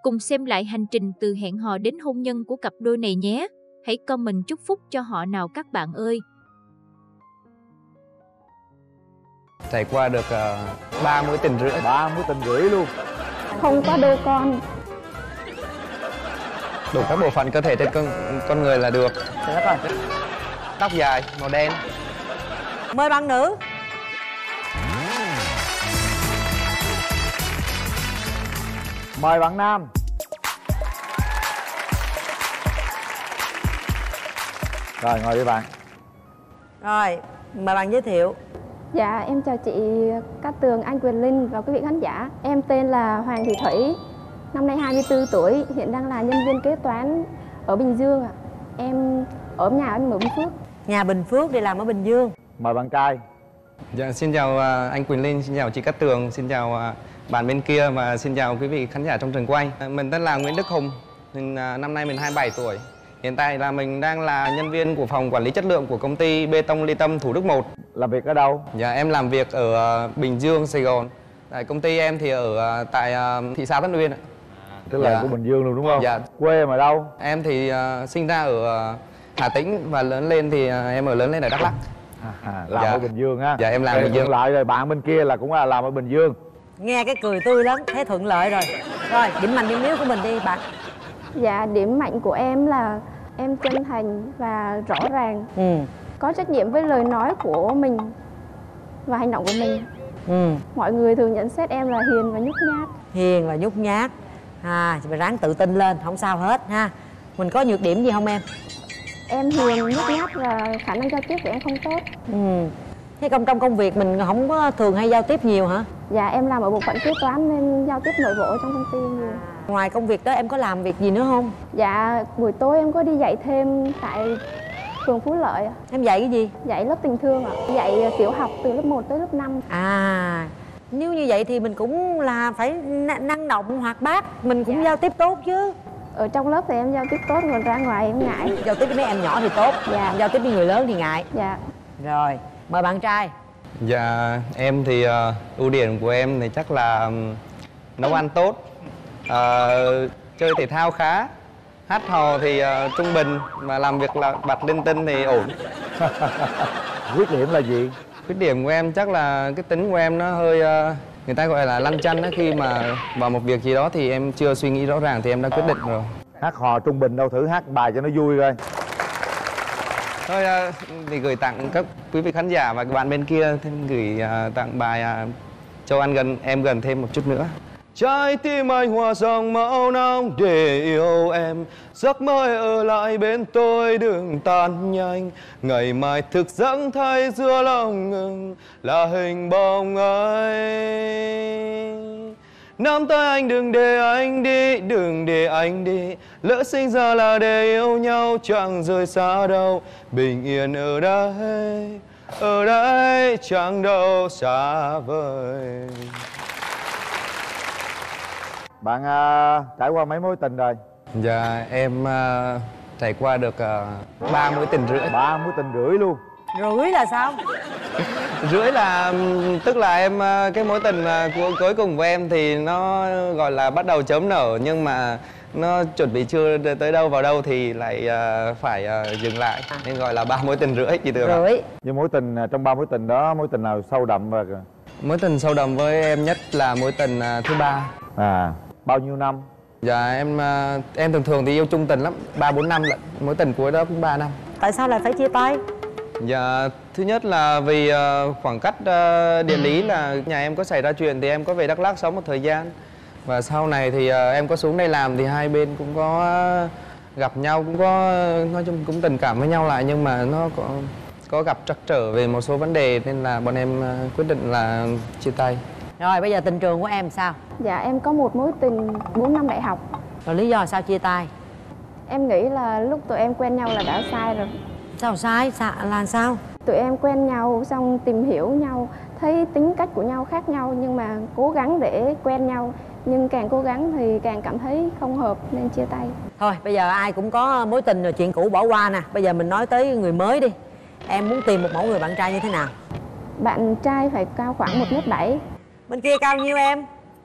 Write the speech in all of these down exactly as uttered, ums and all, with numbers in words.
Cùng xem lại hành trình từ hẹn hò đến hôn nhân của cặp đôi này nhé. Hãy comment chúc phúc cho họ nào các bạn ơi. Trải qua được uh, ba mối tình rưỡi. Ba mối tình rưỡi luôn. Không có đôi con. Đủ các bộ phận cơ thể trên con, con người là được. Thế rồi. Tóc dài, màu đen. Mời bạn nữ. Mời bạn nam. Rồi, ngồi đi bạn. Rồi, mời bạn giới thiệu. Dạ, em chào chị Cát Tường, anh Quyền Linh và quý vị khán giả. Em tên là Hoàng Thị Thủy, năm nay hai mươi tư tuổi, hiện đang là nhân viên kế toán ở Bình Dương ạ. Em ở nhà em ở Bình Phước. Nhà Bình Phước, đi làm ở Bình Dương. Mời bạn trai. Dạ, xin chào anh Quyền Linh, xin chào chị Cát Tường, xin chào bạn bên kia và xin chào quý vị khán giả trong trường quay. Mình tên là Nguyễn Đức Hùng, mình, năm nay mình hai mươi bảy tuổi. Hiện tại là mình đang là nhân viên của phòng quản lý chất lượng của công ty Bê tông Ly Tâm Thủ Đức một. Làm việc ở đâu? Dạ, em làm việc ở Bình Dương, Sài Gòn. Tại công ty em thì ở tại thị xã Tân Uyên ạ. Tức là dạ. của Bình Dương luôn đúng không? Dạ. Quê em ở đâu? Em thì uh, sinh ra ở uh, Hà Tĩnh và lớn lên thì uh, em ở lớn lên ở Đắk Lắk. À, à, làm dạ. ở Bình Dương ha. Dạ, em làm ở Bình Dương. Lại rồi bạn bên kia là cũng là làm ở Bình Dương. Nghe cái cười tươi lắm, thế thuận lợi rồi. Rồi, điểm mạnh điểm yếu của mình đi bạn. Dạ, điểm mạnh của em là em chân thành và rõ ràng. Ừ. Có trách nhiệm với lời nói của mình và hành động của mình. Ừ. Mọi người thường nhận xét em là hiền và nhút nhát. Hiền và nhút nhát. À, chị phải ráng tự tin lên, không sao hết ha. Mình có nhược điểm gì không em? Em hiền, nhút nhát và khả năng giao tiếp của em không tốt. Ừ. Thế công trong công việc mình không có thường hay giao tiếp nhiều hả? Dạ, em làm ở bộ phận kế toán nên giao tiếp nội bộ ở trong công ty nhiều. Ngoài công việc đó em có làm việc gì nữa không? Dạ, buổi tối em có đi dạy thêm tại phường Phú Lợi. Em dạy cái gì? Dạy lớp tình thương ạ. Dạy tiểu học từ lớp một tới lớp năm. À, nếu như vậy thì mình cũng là phải năng động hoạt bát. Mình cũng dạ. giao tiếp tốt chứ. Ở trong lớp thì em giao tiếp tốt, còn ra ngoài em ngại. Giao tiếp với mấy em nhỏ thì tốt. Dạ. Giao tiếp với người lớn thì ngại. Dạ. Rồi, mời bạn trai. Dạ, em thì uh, ưu điểm của em thì chắc là um, nấu ăn tốt, uh, chơi thể thao khá, hát hò thì uh, trung bình, và làm việc là bật linh tinh thì ổn. Khuyết điểm là gì? Khuyết điểm của em chắc là cái tính của em nó hơi uh, người ta gọi là lăn chăn đó. Khi mà vào một việc gì đó thì em chưa suy nghĩ rõ ràng thì em đã quyết định rồi. Hát hò trung bình đâu, thử hát bài cho nó vui coi. Thôi uh, thì gửi tặng các quý vị khán giả và các bạn bên kia, thêm gửi uh, tặng bài uh, cho anh gần em gần thêm một chút nữa. Trái tim anh hòa dòng màu nóng để yêu em, giấc mơ ở lại bên tôi đừng tan nhanh. Ngày mai thức giấc thấy giữa lòng ngừng là hình bóng anh. Nắm tay anh đừng để anh đi, đừng để anh đi. Lỡ sinh ra là để yêu nhau, chẳng rời xa đâu. Bình yên ở đây, ở đây chẳng đâu xa vời. Bạn uh, trải qua mấy mối tình rồi? Dạ, em uh, trải qua được ba uh, mối tình rưỡi. Ba mối tình rưỡi luôn. Rưỡi là sao? Rưỡi là tức là em cái mối tình của cuối cùng của em thì nó gọi là bắt đầu chớm nở, nhưng mà nó chuẩn bị chưa tới đâu vào đâu thì lại uh, phải uh, dừng lại, nên gọi là ba mối tình rưỡi chị Tường. Rưỡi. Nhưng mối tình trong ba mối tình đó, mối tình nào sâu đậm và mối tình sâu đậm với em nhất là mối tình uh, thứ ba. À, bao nhiêu năm? Dạ em uh, em thường thường thì yêu chung tình lắm, ba bốn năm lận, mối tình cuối đó cũng ba năm. Tại sao lại phải chia tay? Dạ, thứ nhất là vì uh, khoảng cách uh, địa lý, là nhà em có xảy ra chuyện thì em có về Đắk Lắk sống một thời gian. Và sau này thì uh, em có xuống đây làm thì hai bên cũng có uh, gặp nhau, cũng có nói chung cũng tình cảm với nhau lại, nhưng mà nó có có gặp trắc trở về một số vấn đề nên là bọn em uh, quyết định là chia tay. Rồi bây giờ tình trường của em sao? Dạ, em có một mối tình bốn năm đại học. Rồi lý do sao chia tay? Em nghĩ là lúc tụi em quen nhau là đã sai rồi. Sao sai? Sa là sao? Tụi em quen nhau xong tìm hiểu nhau, thấy tính cách của nhau khác nhau, nhưng mà cố gắng để quen nhau, nhưng càng cố gắng thì càng cảm thấy không hợp nên chia tay. Thôi bây giờ ai cũng có mối tình rồi, chuyện cũ bỏ qua nè. Bây giờ mình nói tới người mới đi. Em muốn tìm một mẫu người bạn trai như thế nào? Bạn trai phải cao khoảng một mét bảy. Bên kia cao nhiêu em?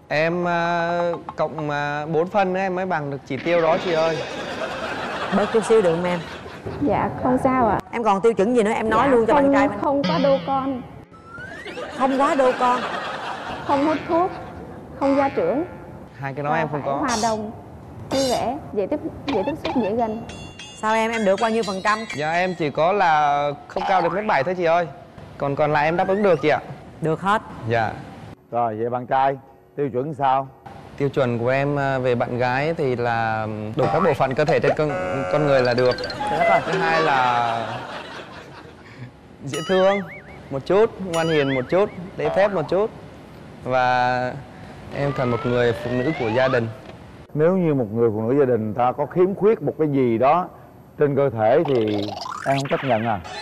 Em uh, cộng uh, bốn phân nữa em mới bằng được chỉ tiêu đó chị ơi. Bớt chút xíu được không em? Dạ không sao ạ. Em còn tiêu chuẩn gì nữa em nói Dạ, luôn cho không, bạn trai mình. không quá đô con, Không quá đô con. không hút thuốc, không gia trưởng. Hai cái đó và em không phải có. hòa đồng, vui vẻ, dễ tiếp dễ tiếp xúc, dễ gần. Sao em em được bao nhiêu phần trăm? Dạ em chỉ có là không cao được mét bảy thôi chị ơi. Còn còn lại em đáp ứng được chị ạ. Được hết. Dạ. Rồi vậy bạn trai tiêu chuẩn sao? Tiêu chuẩn của em về bạn gái thì là đủ các bộ phận cơ thể trên con con người là được. Thứ hai là dễ thương một chút, ngoan hiền một chút, lễ phép một chút. Và em cần một người phụ nữ của gia đình. Nếu như một người phụ nữ gia đình ta có khiếm khuyết một cái gì đó trên cơ thể thì em không chấp nhận à?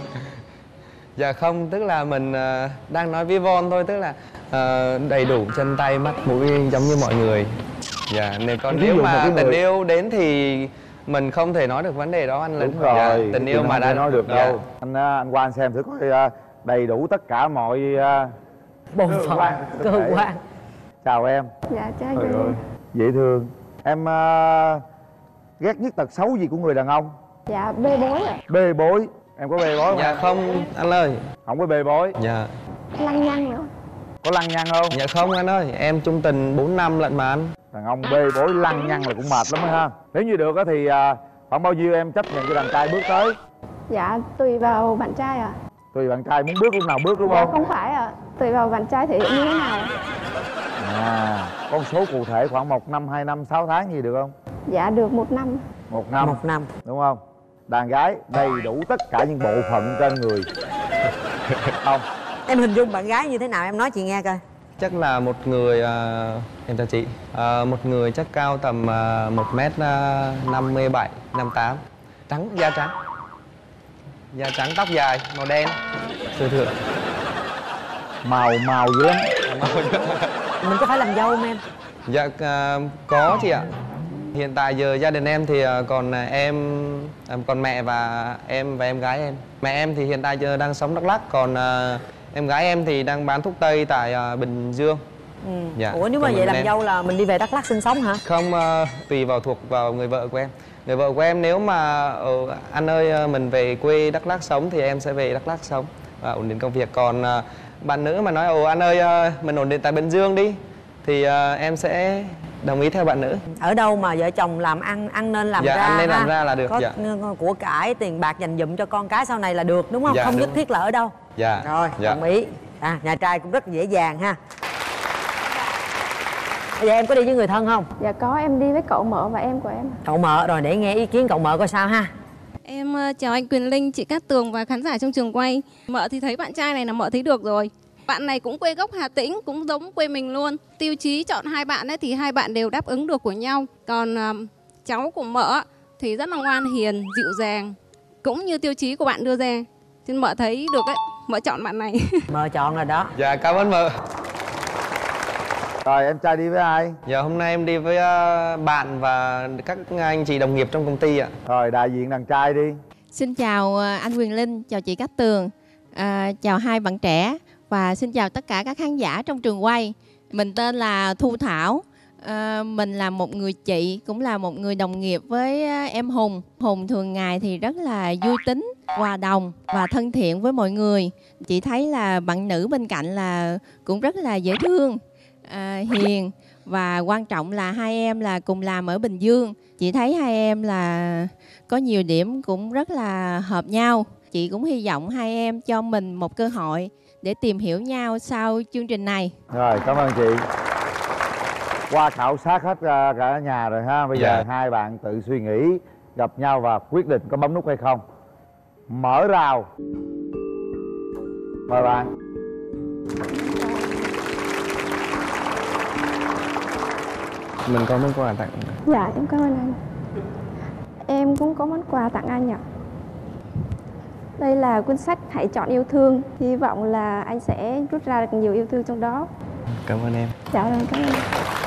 Dạ không, tức là mình uh, đang nói ví von thôi, tức là uh, đầy đủ chân tay mắt mũi giống như mọi người. Dạ, nên còn Ví nếu dụ mà một cái tình người- yêu đến thì mình không thể nói được vấn đề đó anh Linh. Đúng rồi, Dạ, tình yêu thì mà không đã thể nói được dạ. đâu. Anh à, anh qua anh xem thử coi à, đầy đủ tất cả mọi à, Bộ cơ phận, quan, cơ cơ thể. quan. Chào em. Dạ trai Trời ơi. ơi, dễ thương. Em à, ghét nhất tật xấu gì của người đàn ông? Dạ bê bối ạ. Bê bối. Em có bê bối không? Dạ em? không anh ơi. Không có bê bối. Dạ. Lăng nhăng nữa. Có lăng nhăng không? Dạ không anh ơi, em chung tình bốn năm lận mà anh. Đàn ông bê bối lăng nhăng là cũng mệt lắm ha. Nếu như được á thì à, khoảng bao nhiêu em chấp nhận cho đàn trai bước tới? Dạ tùy vào bạn trai ạ. Tùy bạn trai muốn bước lúc nào bước đúng Dạ không? không phải ạ. Tùy vào bạn trai thể hiện như thế nào ạ. À, con số cụ thể khoảng một năm, hai năm, sáu tháng gì được không? Dạ được một năm. Một năm. Một năm. Đúng không? Đàn gái đầy đủ tất cả những bộ phận trên người. Không? Em hình dung bạn gái như thế nào em nói chị nghe coi. Chắc là một người, uh, em chào chị, uh, một người chắc cao tầm uh, một mét năm mươi bảy, năm mươi tám. Trắng, da trắng. Da trắng, tóc dài, màu đen, thừa thừa. Màu màu dữ lắm. Mình có phải làm dâu không em? Dạ uh, có chị ạ. Hiện tại giờ gia đình em thì uh, còn uh, em, uh, còn mẹ và em và em gái em. Mẹ em thì hiện tại giờ đang sống Đắk Lắk, còn uh, em gái em thì đang bán thuốc tây tại uh, Bình Dương. Ừ. Dạ. Ủa nếu mà Còn vậy mình làm em. dâu là mình đi về Đắk Lắk sinh sống hả? Không, uh, tùy vào thuộc vào người vợ của em. Người vợ của em nếu mà uh, anh ơi uh, mình về quê Đắk Lắk sống thì em sẽ về Đắk Lắk sống và ổn định công việc. Còn uh, bạn nữ mà nói ồ anh ơi uh, mình ổn định tại Bình Dương đi thì uh, em sẽ đồng ý theo bạn nữ. Ở đâu mà vợ chồng làm ăn ăn nên làm Dạ, ra ăn nên ha? làm ra là được, Có dạ. của cải tiền bạc dành dụm cho con cái sau này là được đúng không? Dạ, Không đúng. nhất thiết là ở đâu. Dạ. Rồi, Dạ. đồng ý. À, nhà trai cũng rất dễ dàng ha. Bây giờ em có đi với người thân không? Dạ có, em đi với cậu mợ và em của em. Cậu mợ, rồi để nghe ý kiến cậu mợ coi sao ha. Em ờ, chào anh Quyền Linh, chị Cát Tường và khán giả trong trường quay. Mợ thì thấy bạn trai này là mợ thấy được rồi. Bạn này cũng quê gốc Hà Tĩnh, cũng giống quê mình luôn. Tiêu chí chọn hai bạn ấy thì hai bạn đều đáp ứng được của nhau. Còn ờ, cháu của mợ thì rất là ngoan hiền, dịu dàng, cũng như tiêu chí của bạn đưa ra. Nên mợ thấy được đấy, mợ chọn bạn này. Mợ chọn rồi đó. Dạ cảm ơn mợ. Rồi em trai đi với ai? Dạ hôm nay em đi với uh, bạn và các anh chị đồng nghiệp trong công ty ạ. Rồi đại diện đàn trai đi. Xin chào anh Quyền Linh, chào chị Cát Tường, à, chào hai bạn trẻ và xin chào tất cả các khán giả trong trường quay. Mình tên là Thu Thảo, à, mình là một người chị, cũng là một người đồng nghiệp với em Hùng. Hùng thường ngày thì rất là vui tính, hòa đồng và thân thiện với mọi người. Chị thấy là bạn nữ bên cạnh là cũng rất là dễ thương, à, hiền. Và quan trọng là hai em là cùng làm ở Bình Dương. Chị thấy hai em là có nhiều điểm cũng rất là hợp nhau. Chị cũng hy vọng hai em cho mình một cơ hội để tìm hiểu nhau sau chương trình này. Rồi cảm ơn chị. Qua khảo sát hết uh, cả nhà rồi ha. Bây Dạ. giờ hai bạn tự suy nghĩ, gặp nhau và quyết định có bấm nút hay không. Mở rào. Mời bạn. Mình có món quà tặng. Dạ em cảm ơn anh. Em cũng có món quà tặng anh ạ. Đây là cuốn sách Hãy Chọn Yêu Thương. Hy vọng là anh sẽ rút ra được nhiều yêu thương trong đó. Cảm ơn em. Dạ vâng, cảm ơn.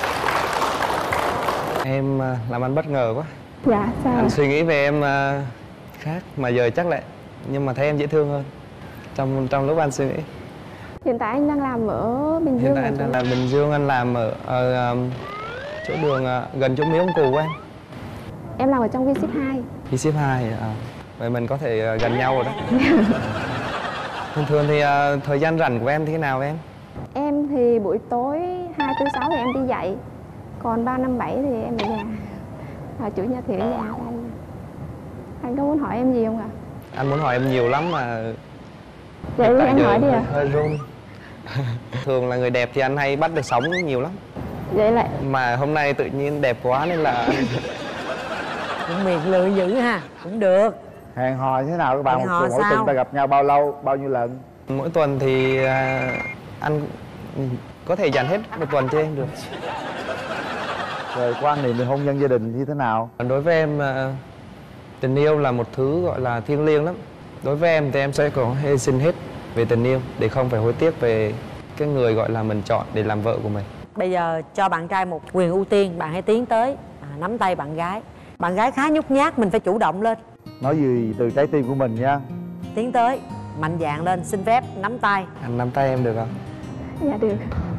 Em uh, làm anh bất ngờ quá. Dạ sao ạ? Anh suy nghĩ về em uh, khác mà giờ chắc lại nhưng mà thấy em dễ thương hơn trong trong lúc anh suy nghĩ. Hiện tại anh đang làm ở Bình Dương. Hiện tại anh đang làm Bình Dương, anh làm ở, ở um, chỗ đường uh, gần chỗ miếu ông Cù anh. Em làm ở trong Vinship hai. Vinship hai à. Vậy mình có thể uh, gần nhau rồi đó. Thường thường thì uh, thời gian rảnh của em thế nào em? Em thì buổi tối hai tư sáu thì em đi dạy, còn ba năm bảy thì em ở nhà, và chủ nhật thì ở nhà. Anh anh có muốn hỏi em gì không ạ? Anh muốn hỏi em nhiều lắm mà. Vậy thì anh hỏi đi ạ. Hơi run. Thường là người đẹp thì anh hay bắt được sóng nhiều lắm. Vậy lại mà hôm nay tự nhiên đẹp quá nên là cũng miệng lưỡi dữ ha. Cũng được. Hẹn hò thế nào các bạn? Hẹn Một hò tuần mỗi sao? tuần ta gặp nhau bao lâu, bao nhiêu lần? mỗi tuần thì uh, anh có thể dành hết một tuần cho em được. Rồi quan niệm về hôn nhân gia đình như thế nào? Đối với em uh, tình yêu là một thứ gọi là thiêng liêng lắm. Đối với em thì em sẽ có hy sinh hết về tình yêu để không phải hối tiếc về cái người gọi là mình chọn để làm vợ của mình. Bây giờ cho bạn trai một quyền ưu tiên, bạn hãy tiến tới à, nắm tay bạn gái. Bạn gái khá nhút nhát, mình phải chủ động lên. Nói gì từ trái tim của mình nha. Tiến tới, mạnh dạn lên, xin phép nắm tay. Anh nắm tay em được không? dạ được.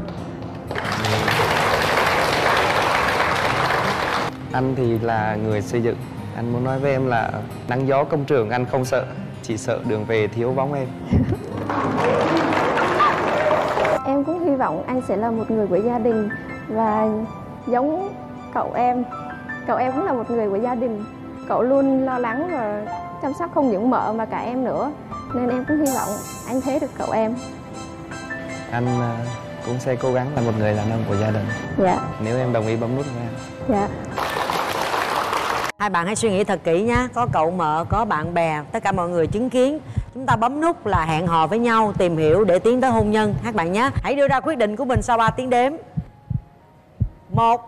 Anh thì là người xây dựng. Anh muốn nói với em là nắng gió công trường anh không sợ, chỉ sợ đường về thiếu bóng em. Em cũng hy vọng anh sẽ là một người của gia đình và giống cậu em. Cậu em cũng là một người của gia đình. Cậu luôn lo lắng và chăm sóc không những mợ mà cả em nữa. Nên em cũng hy vọng anh thấy được cậu em. Anh uh, cũng sẽ cố gắng là một người đàn ông của gia đình. Dạ. Nếu em đồng ý bấm nút của em. Dạ. Hai bạn hãy suy nghĩ thật kỹ nhé. Có cậu mợ, có bạn bè, tất cả mọi người chứng kiến. Chúng ta bấm nút là hẹn hò với nhau, tìm hiểu để tiến tới hôn nhân. Các bạn nhé. Hãy đưa ra quyết định của mình sau ba tiếng đếm. Một,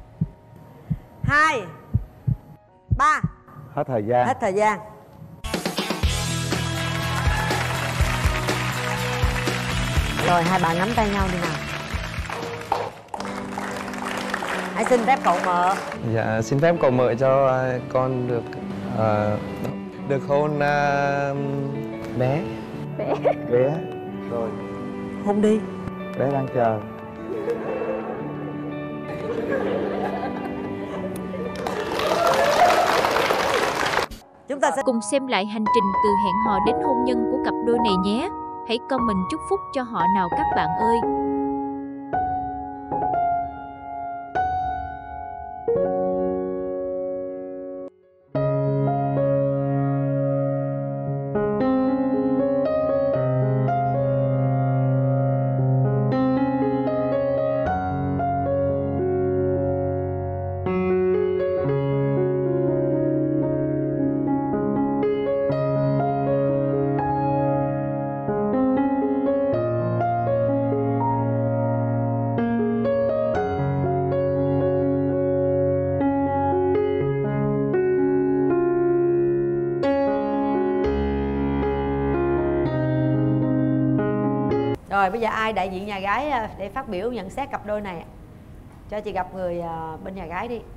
hai, ba. Hết thời gian. Hết thời gian. Rồi hai bạn nắm tay nhau đi nào. Hãy xin phép cậu mợ. Dạ, xin phép cậu mợ cho uh, con được uh, được hôn uh, bé. Bé. Bé. Rồi. Hôn đi. Bé đang chờ. Chúng ta sẽ cùng xem lại hành trình từ hẹn hò đến hôn nhân của cặp đôi này nhé. Hãy comment chúc phúc cho họ nào các bạn ơi. Rồi bây giờ ai đại diện nhà gái để phát biểu nhận xét cặp đôi này? Cho chị gặp người bên nhà gái đi.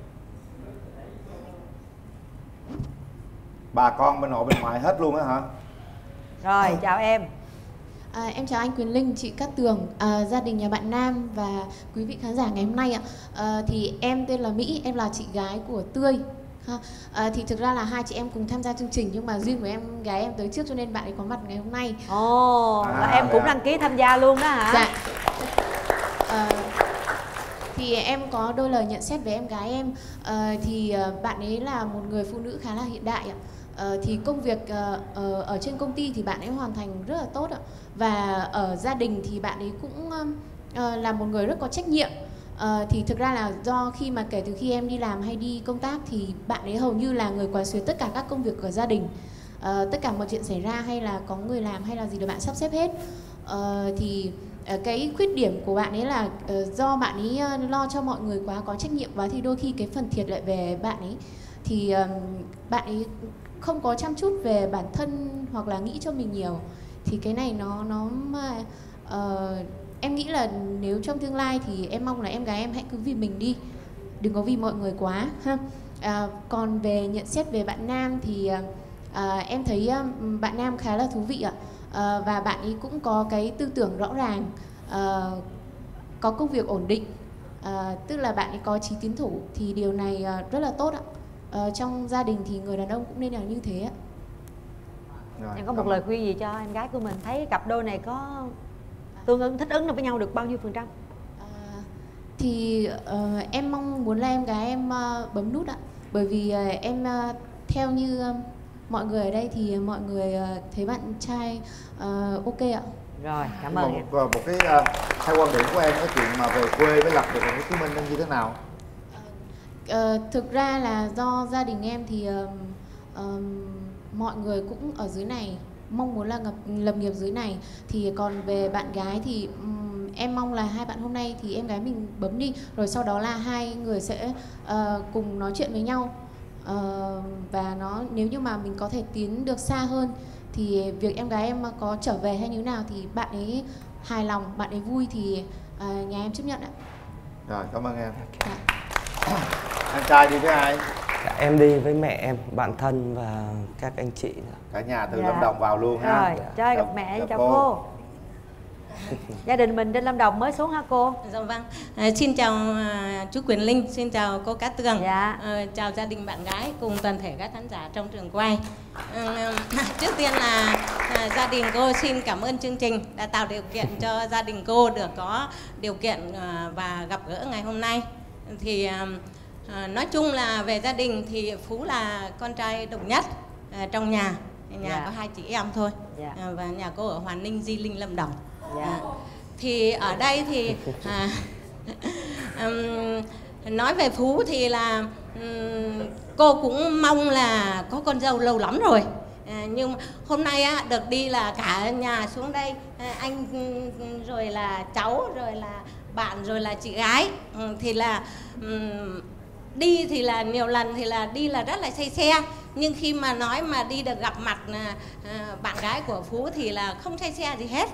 Bà con bên nội bên ngoại hết luôn á hả? Rồi chào em. À, em chào anh Quyền Linh, chị Cát Tường, à, gia đình nhà bạn Nam và quý vị khán giả ngày hôm nay ạ. À, thì em tên là Mỹ, em là chị gái của Tươi. Ha. À, thì thực ra là hai chị em cùng tham gia chương trình nhưng mà duyên của em gái em tới trước cho nên bạn ấy có mặt ngày hôm nay. Ồ, oh, à, là em cũng đăng ký tham gia luôn đó hả? Dạ. À, thì em có đôi lời nhận xét về em gái em. À, thì bạn ấy là một người phụ nữ khá là hiện đại ạ. Uh, thì công việc uh, uh, ở trên công ty thì bạn ấy hoàn thành rất là tốt ạ. Và ở gia đình thì bạn ấy cũng uh, là một người rất có trách nhiệm. Uh, thì thực ra là do khi mà kể từ khi em đi làm hay đi công tác thì bạn ấy hầu như là người quán xuyến tất cả các công việc của gia đình. Uh, tất cả mọi chuyện xảy ra hay là có người làm hay là gì là bạn sắp xếp hết. Uh, thì uh, cái khuyết điểm của bạn ấy là uh, do bạn ấy uh, lo cho mọi người quá có trách nhiệm quá thì đôi khi cái phần thiệt lại về bạn ấy. Thì uh, bạn ấy không có chăm chút về bản thân hoặc là nghĩ cho mình nhiều. Thì cái này nó nó uh, em nghĩ là nếu trong tương lai thì em mong là em gái em hãy cứ vì mình đi, đừng có vì mọi người quá ha. À, còn về nhận xét về bạn Nam thì à, em thấy um, bạn Nam khá là thú vị ạ. uh, và bạn ấy cũng có cái tư tưởng rõ ràng, uh, có công việc ổn định, uh, tức là bạn ấy có chí tiến thủ, thì điều này uh, rất là tốt ạ. Uh, trong gia đình thì người đàn ông cũng nên là như thế ạ. Rồi, em có một lời khuyên gì cho em gái của mình? Thấy cặp đôi này có tương ứng, thích ứng được với nhau được bao nhiêu phần trăm? Uh, thì uh, em mong muốn là em gái em uh, bấm nút ạ. Bởi vì uh, em uh, theo như uh, mọi người ở đây thì mọi người uh, thấy bạn trai uh, ok ạ. Rồi, cảm ơn một, em. một cái uh, theo quan điểm của em, cái chuyện mà về quê với lập được thành phố Hồ Chí Minh như thế nào? Uh, thực ra là do gia đình em thì uh, uh, mọi người cũng ở dưới này, mong muốn là ngập, lập nghiệp dưới này. Thì còn về bạn gái thì um, em mong là hai bạn hôm nay thì em gái mình bấm đi, rồi sau đó là hai người sẽ uh, cùng nói chuyện với nhau. Uh, và nó nếu như mà mình có thể tiến được xa hơn thì việc em gái em có trở về hay như nào thì bạn ấy hài lòng, bạn ấy vui thì uh, nhà em chấp nhận ạ. Rồi, cảm ơn em. Dạ. Anh trai đi với ai? Dạ, em đi với mẹ em, bạn thân và các anh chị. Cả nhà từ Dạ. Lâm Đồng vào luôn ha. Rồi, chơi gặp mẹ, chào cô, cô. Gia đình mình trên Lâm Đồng mới xuống hả cô? Dạ vâng. À, xin chào à, chú Quyền Linh, xin chào cô Cát Tường. Dạ. À, chào gia đình bạn gái cùng toàn thể các khán giả trong trường quay. À, trước tiên là à, gia đình cô xin cảm ơn chương trình đã tạo điều kiện cho gia đình cô được có điều kiện à, và gặp gỡ ngày hôm nay. Thì à, à, nói chung là về gia đình thì Phú là con trai độc nhất à, trong nhà. Nhà Dạ. có hai chị em thôi. Dạ. À, và nhà cô ở Hoàn Ninh, Di Linh, Lâm Đồng. Dạ. À, thì ở đây thì à, um, nói về Phú thì là um, cô cũng mong là có con dâu lâu lắm rồi. À, nhưng hôm nay á, được đi là cả nhà xuống đây, à, anh rồi là cháu rồi là bạn rồi là chị gái, ừ, thì là um, đi thì là nhiều lần thì là đi là rất là say xe, nhưng khi mà nói mà đi được gặp mặt à, à, bạn gái của Phú thì là không say xe gì hết.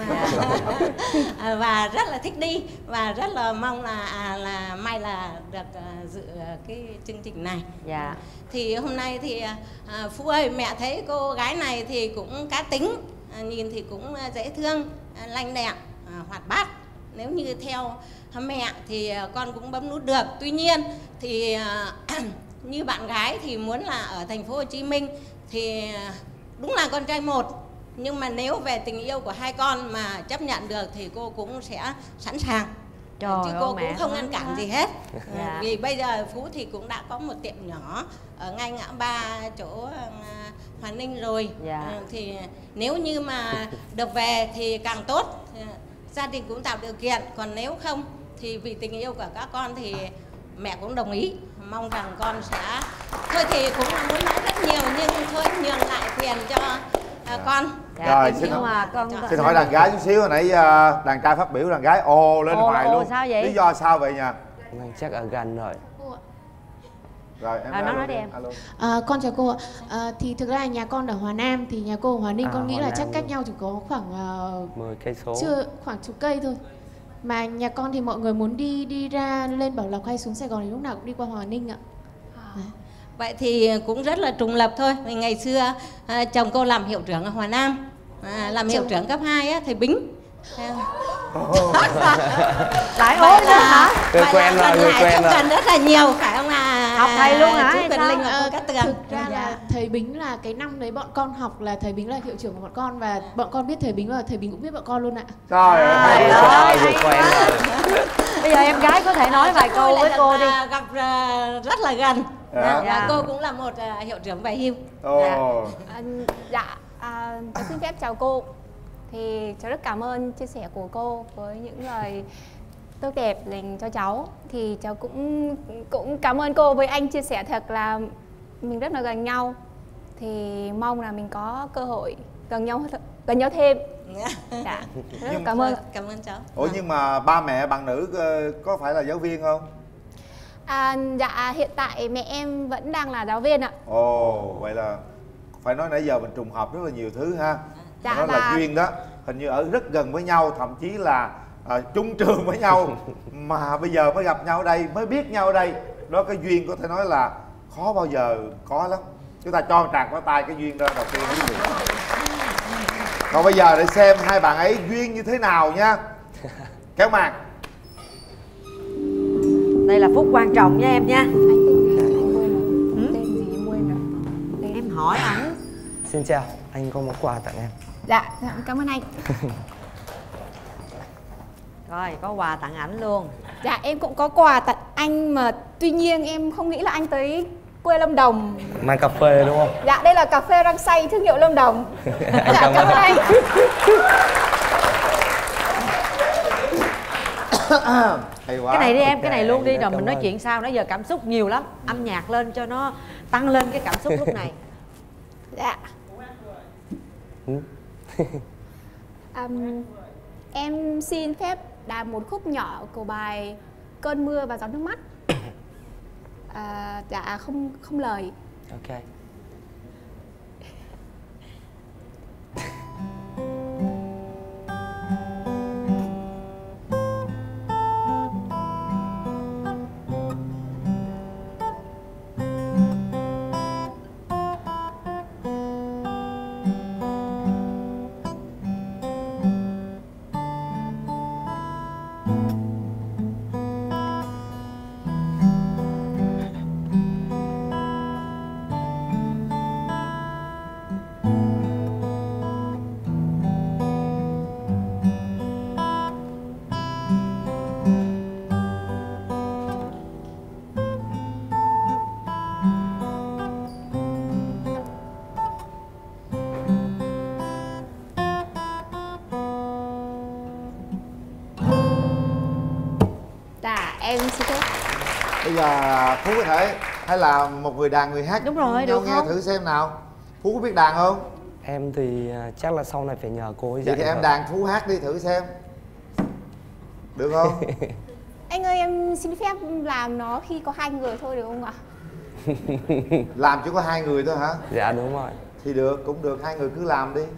Và, và rất là thích đi và rất là mong là à, là may là được uh, dự uh, cái chương trình này. Dạ. Thì hôm nay thì uh, Phú ơi, mẹ thấy cô gái này thì cũng cá tính, uh, nhìn thì cũng uh, dễ thương, uh, lanh đẹp, uh, hoạt bát. Nếu như theo mẹ thì uh, con cũng bấm nút được. Tuy nhiên thì uh, như bạn gái thì muốn là ở thành phố Hồ Chí Minh thì uh, đúng là con trai một. Nhưng mà nếu về tình yêu của hai con mà chấp nhận được thì cô cũng sẽ sẵn sàng. Trời chứ ơi, cô mẹ cũng không ngăn cản gì hết. Dạ. Vì bây giờ Phú thì cũng đã có một tiệm nhỏ ở ngay ngã ba chỗ Hoàn Ninh rồi. Dạ. Thì nếu như mà được về thì càng tốt, gia đình cũng tạo điều kiện. Còn nếu không thì vì tình yêu của các con thì mẹ cũng đồng ý, mong rằng con sẽ thôi thì cũng là muốn nói rất nhiều nhưng thôi nhường lại quyền cho à, con. Dạ, Rồi, nhưng xin hỏi- mà con Xin hỏi đàn gái chút xíu, hồi nãy uh, đàn trai phát biểu, đàn gái ồ lên Ồ, hoài ồ, luôn. sao vậy? Lý do sao vậy nhỉ? Chắc ở gần rồi. Rồi em À, nói alo nói đi em. Alo. À, con chào cô ạ. À, thì thực ra là nhà con ở Hòa Nam thì nhà cô ở Hòa Ninh, À, con nghĩ Hòa là Nam chắc cách luôn. nhau chỉ có khoảng uh, mười cây số. chưa khoảng chục cây thôi. Mà nhà con thì mọi người muốn đi đi ra lên Bảo Lộc hay xuống Sài Gòn thì lúc nào cũng đi qua Hòa Ninh ạ. Đấy. Vậy thì cũng rất là trùng lập thôi. Vì ngày xưa à, chồng cô làm hiệu trưởng ở Hòa Nam, à, làm hiệu Chồng- trưởng cấp hai á, thầy Bính. Lại Vậy ố luôn là, hả? Người vậy quen là rồi, gần người lại quen trong rồi. gần rất là nhiều, phải không là Học thầy luôn hả, chú hay Quyền sao? Linh và Ờ, cô Cát Tường. thực ra là thầy Bính là cái năm đấy bọn con học là thầy Bính là hiệu trưởng của bọn con, và bọn con biết thầy Bính và thầy Bính cũng biết bọn con luôn ạ. Trời ơi. Trời Trời ơi, ơi, vừa quen rồi. Bây giờ em gái có thể nói vài Tôi câu lại với được, cô đi. à, gặp à, rất là gần. Dạ. Và Dạ. cô cũng là một à, hiệu trưởng về hưu. Ồ. À, dạ, à, cháu xin phép chào cô. Thì cháu rất cảm ơn chia sẻ của cô với những lời tốt đẹp dành cho cháu. Thì cháu cũng cũng cảm ơn cô với anh chia sẻ thật là mình rất là gần nhau. Thì mong là mình có cơ hội gần nhau gần nhau thêm. Dạ, rất là Nhưng- cảm ơn. Cảm ơn cháu. Ủa nhưng mà ba mẹ bạn nữ ờ, có phải là giáo viên không? À, dạ, hiện tại mẹ em vẫn đang là giáo viên ạ. Ồ, vậy là phải nói nãy giờ mình trùng hợp rất là nhiều thứ ha. Dạ, Nó là và- duyên đó. Hình như ở rất gần với nhau, thậm chí là à, chung trường với nhau. Mà bây giờ mới gặp nhau ở đây, mới biết nhau ở đây. Đó, cái duyên có thể nói là khó bao giờ có lắm. Chúng ta cho tràng pháo tay cái duyên đó đầu tiên. Quý vị. Còn bây giờ để xem hai bạn ấy duyên như thế nào nha. Kéo màn. Đây là phút quan trọng nha em nha. Anh tên gì? Anh quên rồi. Tên gì em quên rồi. Tên... Em hỏi ảnh. Xin chào, anh có món quà tặng em. Dạ, dạ cảm ơn anh. Rồi, có quà tặng ảnh luôn. Dạ em cũng có quà tặng anh mà tuy nhiên em không nghĩ là anh tới quê Lâm Đồng. Mang cà phê đúng không? Dạ đây là cà phê rang xay thương hiệu Lâm Đồng. Dạ, cảm ơn anh. Hay quá. Cái này đi em, Ok, cái này luôn đi anh rồi cảm mình nói ơn. chuyện sau. Nãy giờ cảm xúc nhiều lắm. Âm nhạc lên cho nó tăng lên cái cảm xúc lúc này. Dạ. Ừ. um, em xin phép đàn một khúc nhỏ của bài Cơn mưa và giọt nước mắt. À, dạ không không lời. Ok. Dạ em xin phép. Bây giờ Phú có thể hay là một người đàn người hát. Đúng rồi, nhau được nghe không? thử xem nào. Phú có biết đàn không? Em thì à, chắc là sau này phải nhờ cô ấy Vậy dạy thì em thôi. đàn Phú hát đi thử xem. Được không? Anh ơi em xin phép làm nó khi có hai người thôi được không ạ? Làm chỉ có hai người thôi hả? Dạ đúng rồi. Thì được, cũng được, hai người cứ làm đi.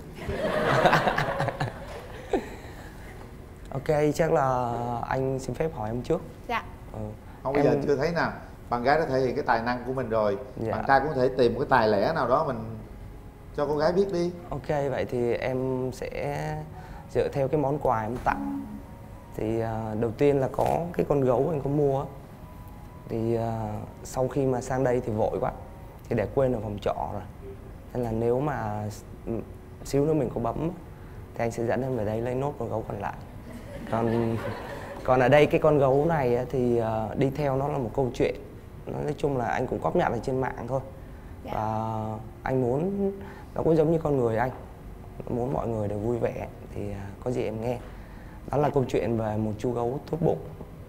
Ok, chắc là anh xin phép hỏi em trước. Dạ. Ừ. Không, bây Em- giờ chưa thấy nào. Bạn gái đã thể hiện cái tài năng của mình rồi. Dạ. Bạn trai cũng có thể tìm một cái tài lẻ nào đó mình cho cô gái biết đi. Ok, vậy thì em sẽ dựa theo cái món quà em tặng. Thì à, đầu tiên là có cái con gấu anh có mua á. Thì à, sau khi mà sang đây thì vội quá thì để quên ở phòng trọ rồi. Nên là nếu mà ừ, xíu nữa mình có bấm á, thì anh sẽ dẫn em về đây lấy nốt con gấu còn lại. Còn còn ở đây cái con gấu này á, thì à, đi theo nó là một câu chuyện. Nói chung là anh cũng cóp nhặt ở trên mạng thôi. Dạ. Và anh muốn nó cũng giống như con người anh, muốn mọi người đều vui vẻ thì à, có gì em nghe. Đó là câu chuyện về một chú gấu tốt bụng.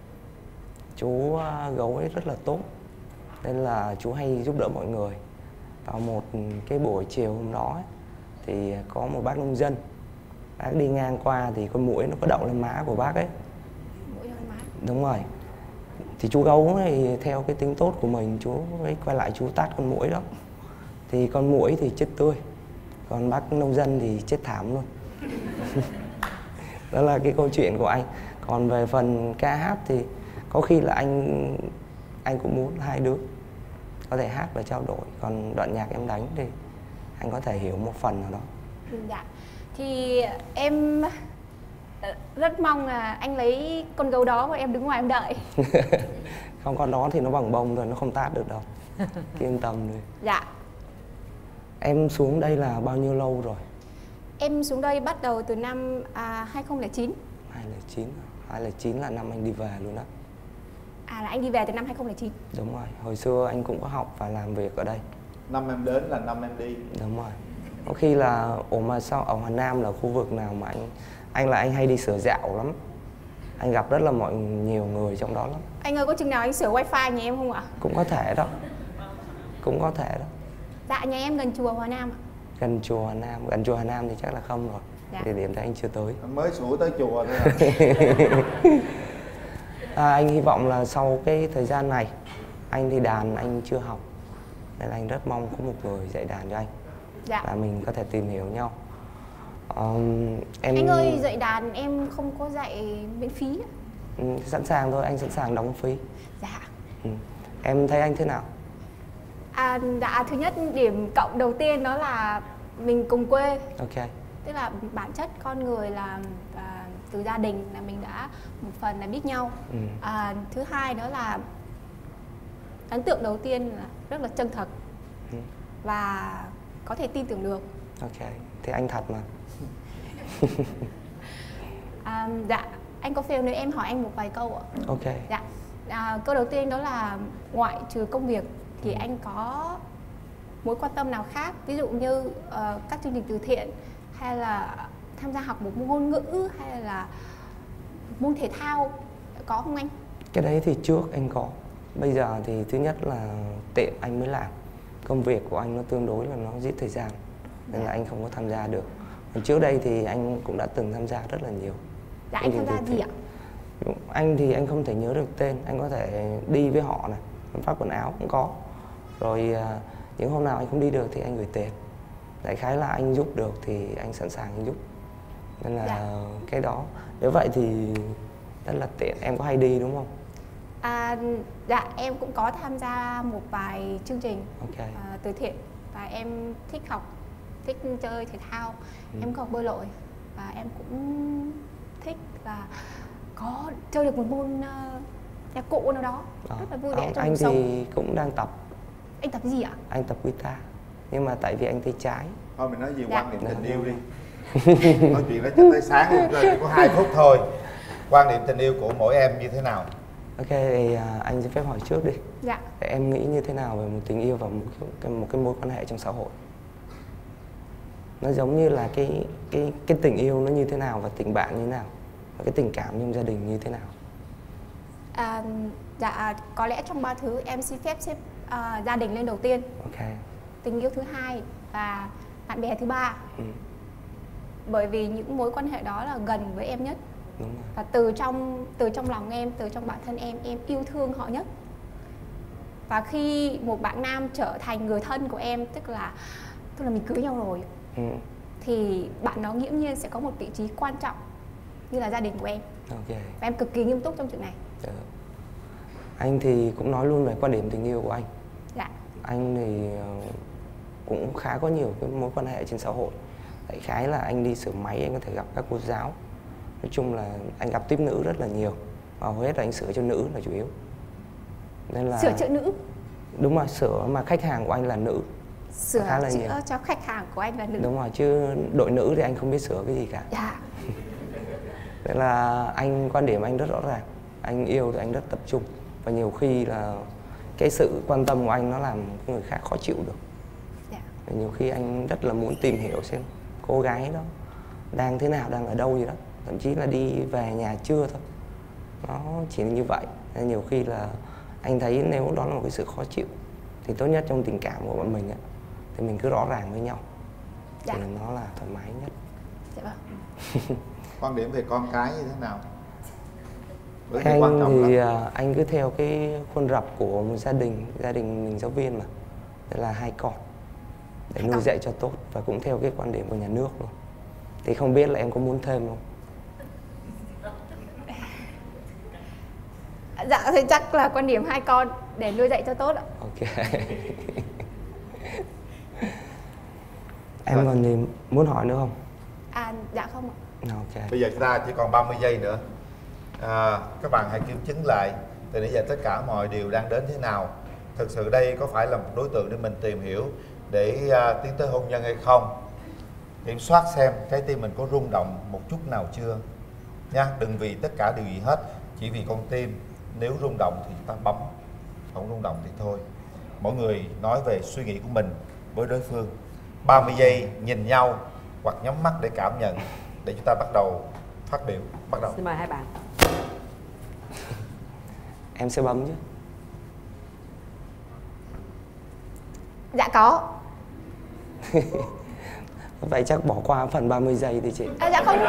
Chú à, gấu ấy rất là tốt nên là chú hay giúp đỡ mọi người. Vào một cái buổi chiều hôm đó ấy, thì có một bác nông dân, bác đi ngang qua thì con muỗi nó có đậu lên má của bác ấy. Mũi hơi mát. Đúng rồi. Thì chú gấu này theo cái tính tốt của mình, chú ấy quay lại chú tát con muỗi đó. Thì con muỗi thì chết tươi, còn bác nông dân thì chết thảm luôn. Đó là cái câu chuyện của anh. Còn về phần ca hát thì có khi là anh anh cũng muốn hai đứa có thể hát và trao đổi. Còn đoạn nhạc em đánh thì anh có thể hiểu một phần nào đó. Dạ. Thì em ờ, rất mong là anh lấy con gấu đó và em đứng ngoài em đợi. Không, con đó thì nó bằng bông rồi, nó không tát được đâu. Cứ yên tâm đi. Dạ. Em xuống đây là bao nhiêu lâu rồi? Em xuống đây bắt đầu từ năm à, hai không không chín. hai không không chín. hai không không chín là năm anh đi về luôn đó. À là anh đi về từ năm hai không không chín. Đúng rồi, hồi xưa anh cũng có học và làm việc ở đây. Năm em đến là năm em đi. Đúng rồi. Có khi là, ủa mà sao ở Hà Nam là khu vực nào mà anh anh là anh hay đi sửa dạo lắm. Anh gặp rất là mọi nhiều người trong đó lắm. Anh ơi có chừng nào anh sửa wifi nhà em không ạ? Cũng có thể đó. Cũng có thể đó. Dạ nhà em gần chùa Hòa Nam ạ. Gần chùa Hà Nam, gần chùa Hà Nam thì chắc là không rồi. Dạ. Địa điểm đấy anh chưa tới. Mới sủa tới chùa thôi à. À, anh hy vọng là sau cái thời gian này anh thì đàn anh chưa học nên anh rất mong có một người dạy đàn cho anh. Dạ. Và mình có thể tìm hiểu nhau. Um, em Anh ơi dạy đàn em không có dạy miễn phí ạ. Ừ, sẵn sàng thôi, anh sẵn sàng đóng phí. Dạ. Ừ. Em thấy anh thế nào? À, dạ thứ nhất điểm cộng đầu tiên đó là mình cùng quê. Ok. tức là bản chất con người là à, từ gia đình là mình đã một phần là biết nhau. Ừ. À, thứ hai đó là ấn tượng đầu tiên là rất là chân thật Ừ. và có thể tin tưởng được. Ok, thì anh thật mà. À, dạ, anh có phil nếu em hỏi anh một vài câu ạ? Ok. Dạ, à, câu đầu tiên đó là ngoại trừ công việc thì anh có mối quan tâm nào khác, ví dụ như uh, các chương trình từ thiện hay là tham gia học một môn ngôn ngữ hay là môn thể thao, có không anh? Cái đấy thì trước anh có. Bây giờ thì thứ nhất là tiện anh mới làm. Công việc của anh nó tương đối là nó giết thời gian, nên là anh không có tham gia được. Còn trước đây thì anh cũng đã từng tham gia rất là nhiều. Dạ, anh tham gia gì ạ? Anh thì anh không thể nhớ được tên. Anh có thể đi với họ này, phát quần áo cũng có. Rồi những hôm nào anh không đi được thì anh gửi tiền. Đại khái là anh giúp được thì anh sẵn sàng anh giúp. Nên là dạ. Cái đó, nếu vậy thì rất là tiện. Em có hay đi đúng không? À, dạ, em cũng có tham gia một vài chương trình okay. uh, từ thiện. Và em thích học, thích chơi thể thao. Ừ. Em có học bơi lội. Và em cũng thích là có chơi được một môn uh, nhạc cụ nào đó. Đó. Rất là vui vẻ trong anh cuộc sống. Anh thì cũng đang tập. Anh tập gì ạ? Anh tập guitar. Nhưng mà tại vì anh tay trái. Thôi mình nói về dạ. quan niệm tình yêu đi. Nói chuyện đó cho tới sáng luôn rồi, chỉ có hai phút thôi. Quan niệm tình yêu của mỗi em như thế nào? Ok, thì uh, anh xin phép hỏi trước đi. Dạ. Để em nghĩ như thế nào về một tình yêu và một cái, một cái mối quan hệ trong xã hội? Nó giống như là cái cái cái tình yêu nó như thế nào và tình bạn như thế nào? Và cái tình cảm trong gia đình như thế nào? À, dạ, có lẽ trong ba thứ em xin phép xếp uh, gia đình lên đầu tiên. Ok. Tình yêu thứ hai và bạn bè thứ ba. Ừ. Bởi vì những mối quan hệ đó là gần với em nhất. Đúng rồi. Và từ trong từ trong lòng em, từ trong bản thân em, em yêu thương họ nhất. Và khi một bạn nam trở thành người thân của em, tức là tức là mình cưới nhau rồi, ừ. thì bạn đó nghiễm nhiên sẽ có một vị trí quan trọng như là gia đình của em. Okay. Và em cực kỳ nghiêm túc trong chuyện này. Được. Anh thì cũng nói luôn về quan điểm tình yêu của anh. Dạ. Anh thì cũng khá có nhiều cái mối quan hệ trên xã hội. Đại khái là anh đi sửa máy, anh có thể gặp các cô giáo. Nói chung là anh gặp tiếp nữ rất là nhiều. Và hầu hết là anh sửa cho nữ là chủ yếu. Nên là... Sửa chữa nữ? Đúng rồi, sửa mà khách hàng của anh là nữ. Sửa khá là chữa nhiều. Cho khách hàng của anh là nữ. Đúng rồi, chứ đội nữ thì anh không biết sửa cái gì cả. Dạ. Nên là anh, quan điểm anh rất rõ ràng. Anh yêu thì anh rất tập trung. Và nhiều khi là cái sự quan tâm của anh nó làm người khác khó chịu được. Dạ. Và nhiều khi anh rất là muốn tìm hiểu xem cô gái đó đang thế nào, đang ở đâu gì đó. Thậm chí là đi về nhà trưa thôi. Nó chỉ là như vậy. Nên nhiều khi là anh thấy nếu đó là một cái sự khó chịu thì tốt nhất trong tình cảm của bọn mình ấy, thì mình cứ rõ ràng với nhau. Dạ. Thì nó là thoải mái nhất. Dạ vâng. Quan điểm về con cái như thế nào? Với anh quan trọng thì lắm. Anh cứ theo cái khuôn rập của một gia đình, gia đình mình giáo viên mà, tức là hai con để nuôi dạy cho tốt, và cũng theo cái quan điểm của nhà nước luôn. Thì không biết là em có muốn thêm không? Dạ thì chắc là quan điểm hai con để nuôi dạy cho tốt ạ. Ok. Em còn gì muốn hỏi nữa không? À dạ không ạ. Ok. Bây giờ chúng ta chỉ còn ba mươi giây nữa. À, các bạn hãy kiểm chứng lại từ nãy giờ tất cả mọi điều đang đến thế nào. Thực sự đây có phải là một đối tượng để mình tìm hiểu để uh, tiến tới hôn nhân hay không? Kiểm soát xem trái tim mình có rung động một chút nào chưa nha. Đừng vì tất cả điều gì hết, chỉ vì con tim. Nếu rung động thì chúng ta bấm, không rung động thì thôi. Mỗi người nói về suy nghĩ của mình với đối phương. Ba mươi giây nhìn nhau hoặc nhắm mắt để cảm nhận, để chúng ta bắt đầu phát biểu. Bắt đầu. Xin mời hai bạn. Em sẽ bấm chứ? Dạ có. Vậy chắc bỏ qua phần ba mươi giây đi chị. À, dạ không.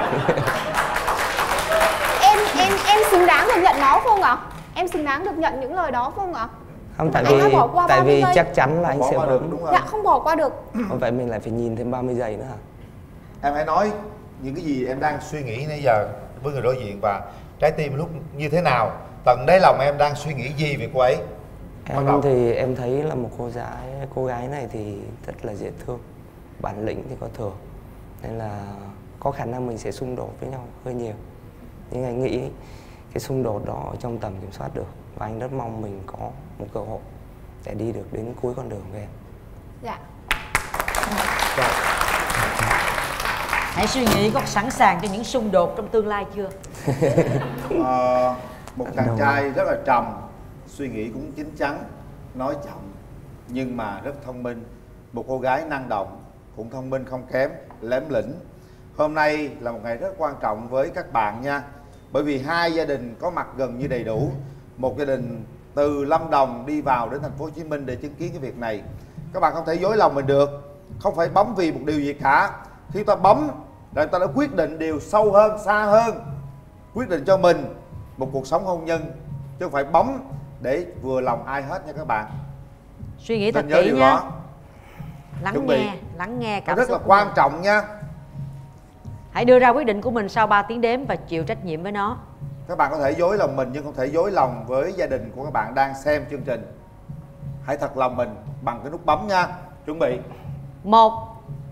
em em em xứng đáng được nhận nó không ạ? Em xứng đáng được nhận những lời đó không ạ? Không, tại vì tại vì chắc chắn là anh sẽ bấm. Đúng dạ không bỏ qua được. Vậy mình lại phải nhìn thêm ba mươi giây nữa hả? Em hãy nói những cái gì em đang suy nghĩ nãy giờ với người đối diện, và trái tim lúc như thế nào, tận đáy lòng em đang suy nghĩ gì về cô ấy. Em thì em thấy là một cô gái cô gái này thì rất là dễ thương, bản lĩnh thì có thừa, nên là có khả năng mình sẽ xung đột với nhau hơi nhiều. Nhưng anh nghĩ cái xung đột đó ở trong tầm kiểm soát được, và anh rất mong mình có một cơ hội để đi được đến cuối con đường với em. Dạ. Hãy suy nghĩ có sẵn sàng cho những xung đột trong tương lai chưa? Ờ, một chàng trai rất là trầm, suy nghĩ cũng chín chắn, nói chậm nhưng mà rất thông minh. Một cô gái năng động, cũng thông minh không kém, lém lĩnh. Hôm nay là một ngày rất quan trọng với các bạn nha. Bởi vì hai gia đình có mặt gần như đầy đủ. Một gia đình từ Lâm Đồng đi vào đến thành phố Hồ Chí Minh để chứng kiến cái việc này. Các bạn không thể dối lòng mình được. Không phải bấm vì một điều gì cả. Khi ta bấm là ta đã quyết định điều sâu hơn, xa hơn. Quyết định cho mình một cuộc sống hôn nhân, chứ không phải bấm để vừa lòng ai hết nha các bạn. Suy nghĩ thật Nên nhớ kỹ điều nha. đó. Lắng Chuẩn bị. nghe, lắng nghe cảm Rất xúc là của quan mình. trọng nha. Hãy đưa ra quyết định của mình sau ba tiếng đếm và chịu trách nhiệm với nó. Các bạn có thể dối lòng mình nhưng không thể dối lòng với gia đình của các bạn đang xem chương trình. Hãy thật lòng mình bằng cái nút bấm nha. Chuẩn bị. Một,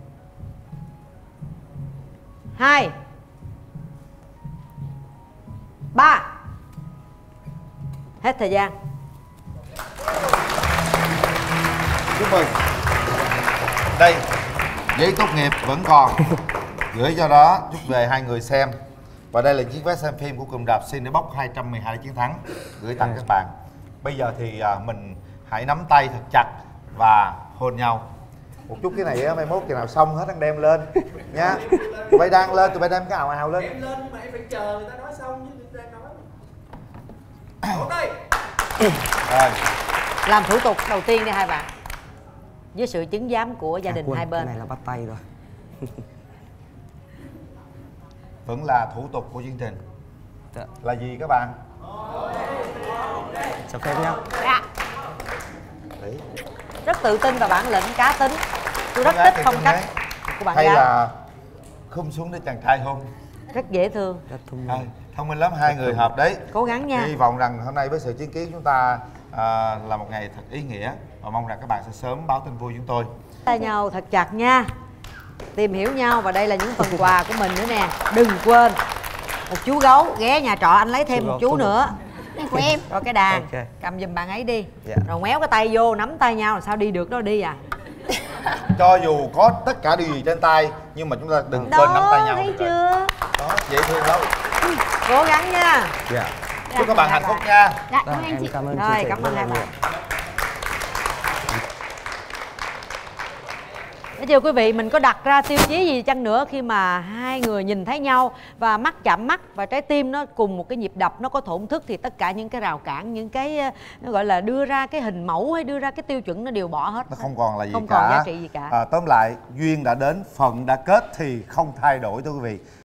hai, ba. Hết thời gian. Chúc mừng. Đây, giấy tốt nghiệp vẫn còn. Gửi cho đó, chúc về hai người xem. Và đây là chiếc vé xem phim của cụm rạp Cinebox hai trăm mười hai chiến thắng, gửi tặng các bạn. Bây giờ thì à, mình hãy nắm tay thật chặt và hôn nhau. Một chút cái này á, mai mốt khi nào xong hết anh đem lên nha. Tụi bay đang lên, tụi bay đem cái ào ào lên. Đem lên nhưng mà em phải chờ người ta nói xong chứ người ta nói. Ủa đây. Rồi. Làm thủ tục đầu tiên đi hai bạn, với sự chứng giám của gia đình Quân, hai bên. cái này là bắt tay rồi. Vẫn là thủ tục của chương trình. Dạ. Là gì các bạn? Cho phép nhá. Dạ. Đấy. Rất tự tin và bản lĩnh, cá tính. Tôi rất Con gái thích thì phong con cách gái. của bạn Hay gái. là khum xuống để chàng trai hôn. Rất dễ thương. Rất thông Thôi, minh. thông minh lắm, hai người hợp đấy. Cố gắng nha. Hy vọng rằng hôm nay với sự chứng kiến chúng ta à, là một ngày thật ý nghĩa. Và mong rằng các bạn sẽ sớm báo tin vui chúng tôi. Tay nhau thật chặt nha. Tìm hiểu nhau, và đây là những phần quà của mình nữa nè. Đừng quên một chú gấu ghé nhà trọ anh lấy thêm Chú một gấu chú của nữa. Này của em. Rồi cái đàn. Ok. Cầm giùm bạn ấy đi. Dạ. Rồi méo cái tay vô, nắm tay nhau là sao đi được đó đi à. Cho dù có tất cả điều gì trên tay nhưng mà chúng ta đừng quên nắm tay nhau. Thấy được rồi. chưa? Đó, dễ thương lắm. Cố gắng nha. Dạ. Chúc các bạn hạnh phúc nha. Dạ, Vâng, cảm ơn anh em chị. cảm ơn Rồi, chương trình cảm ơn rất là hai bạn. nhiều. Thưa quý vị, mình có đặt ra tiêu chí gì chăng nữa khi mà hai người nhìn thấy nhau và mắt chạm mắt và trái tim nó cùng một cái nhịp đập, nó có thổn thức, thì tất cả những cái rào cản, những cái nó gọi là đưa ra cái hình mẫu hay đưa ra cái tiêu chuẩn nó đều bỏ hết. Nó không còn là gì không cả. còn giá trị gì cả. À, tóm lại, duyên đã đến, phận đã kết thì không thay đổi thưa quý vị.